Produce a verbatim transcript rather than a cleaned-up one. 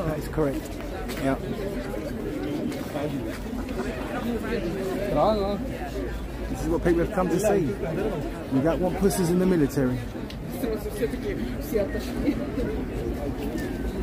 That is correct. Yeah. This is what people have come to see. We don't want pussies in the military.